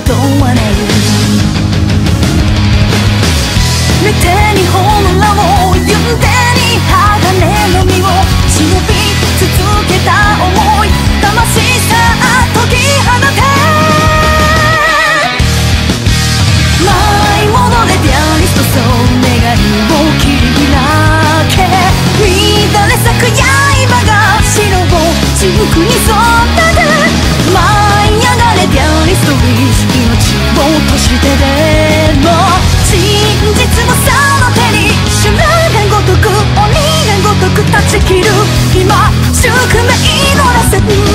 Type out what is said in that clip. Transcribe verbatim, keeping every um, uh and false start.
ことはない。目手に炎を揺れに鋼の身を忍び続けた想い、魂さあ解き放て。舞い戻れピアニスト、そう願いを切り開け。乱れ咲く刃が白を地獄に染めて。舞い上がれピアニスト、命を閉じてでも真実をその手に、修羅がごとく鬼がごとく断ち切る。今宿命乗らせる